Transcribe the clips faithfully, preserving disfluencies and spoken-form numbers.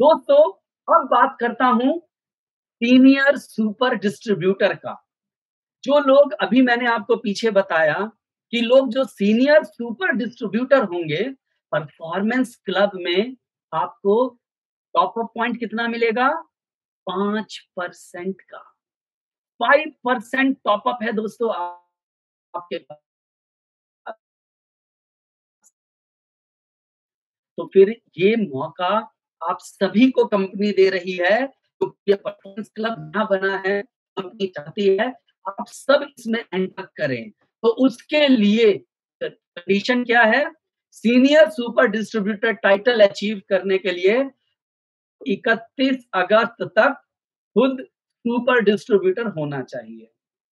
दोस्तों, अब बात करता हूँ सीनियर सुपर डिस्ट्रीब्यूटर का। जो लोग अभी मैंने आपको पीछे बताया कि लोग जो सीनियर सुपर डिस्ट्रीब्यूटर होंगे, परफॉर्मेंस क्लब में आपको टॉप अप पॉइंट कितना मिलेगा? पाँच परसेंट का। पाँच परसेंट टॉप अप है दोस्तों आपके पास। तो फिर ये मौका आप सभी को कंपनी दे रही है, तो ये परफॉर्मेंस क्लब जहाँ बना है, कंपनी चाहती है आप सब इसमें एंटर करें। तो उसके लिए क कंडीशन क्या है? Senior super distributor title achieve करने के लिए इकतीस अगस्त तक खुद सुपर डिस्ट्रीब्यूटर होना चाहिए।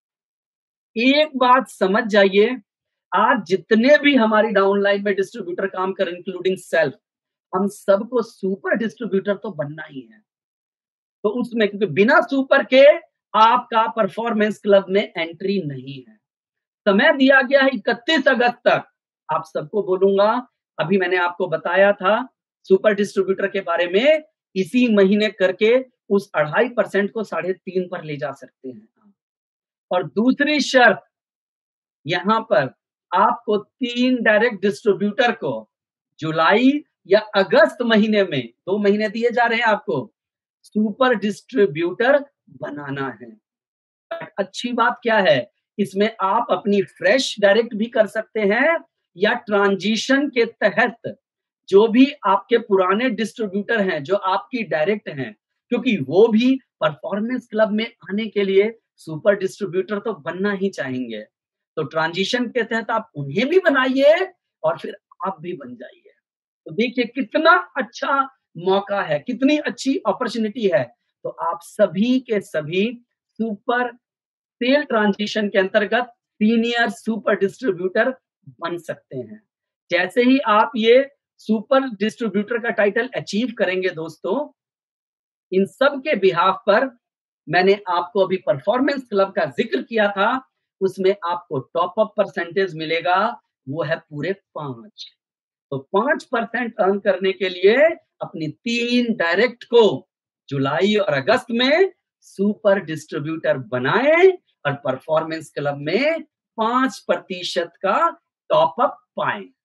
एक बात समझ जाइए, आज जितने भी हमारी डाउनलाइन में डिस्ट्रीब्यूटर काम कर इंक्लूडिंग सेल्फ, हम सबको सुपर डिस्ट्रीब्यूटर तो बनना ही है। तो उसमें क्योंकि बिना सुपर के आपका परफॉर्मेंस क्लब में एंट्री नहीं है। समय दिया गया है इकतीस अगस्त तक। आप सबको बोलूँगा, अभी मैंने आपको बताया था सुपर डिस्ट्रीब्यूटर के बारे में, इसी महीने करके उस ढाई परसेंट को साढ़े तीन पर ले जा सकते हैं। और दूसरी शर्त, यहाँ पर आपको तीन डायरेक्ट डिस्ट्रीब्यूटर को जुलाई या अगस्त महीने में, दो महीने दिए जा रहे हैं आपको, सुपर डिस्ट्रीब्यूटर बनाना है। अच्छी बात क्या है, इसमें आप अपनी फ्रेश डायरेक्ट भी कर सकते हैं या ट्रांजिशन के तहत जो भी आपके पुराने डिस्ट्रीब्यूटर हैं, जो आपकी डायरेक्ट हैं, क्योंकि वो भी परफॉर्मेंस क्लब में आने के लिए सुपर डिस्ट्रीब्यूटर तो बनना ही चाहेंगे। तो ट्रांजिशन के तहत आप उन्हें भी बनाइए और फिर आप भी बन जाइए। तो देखिए कितना अच्छा मौका है, कितनी अच्छी अपॉर्चुनिटी है। तो आप सभी के सभी सुपर सेल ट्रांजिशन के अंतर्गत सीनियर सुपर डिस्ट्रीब्यूटर बन सकते हैं। जैसे ही आप ये सुपर डिस्ट्रीब्यूटर का टाइटल अचीव करेंगे दोस्तों, इन सब के बिहाफ पर मैंने आपको अभी परफॉर्मेंस क्लब का जिक्र किया था, उसमें आपको टॉप अप परसेंटेज मिलेगा, वो है पूरे पाँच। तो पाँच परसेंट अर्न करने के लिए अपनी तीन डायरेक्ट को जुलाई और अगस्त में सुपर डिस्ट्रीब्यूटर बनाएं और परफॉर्मेंस क्लब में पाँच प्रतिशत का टॉप अप पाएं।